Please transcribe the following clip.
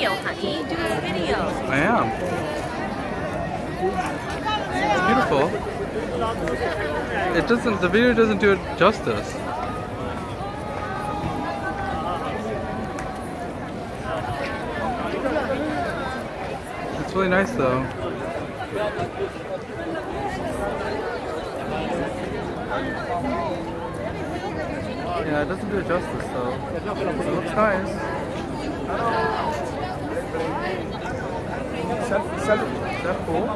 video, honey. Do a video. I am. It's beautiful. It doesn't, the video doesn't do it justice. It's really nice though. Yeah, it doesn't do it justice though. It looks nice. Is that cool?